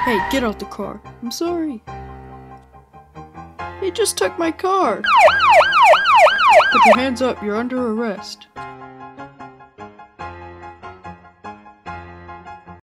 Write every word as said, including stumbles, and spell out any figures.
Hey, get out the car. I'm sorry. He just took my car. Put your hands up, you're under arrest.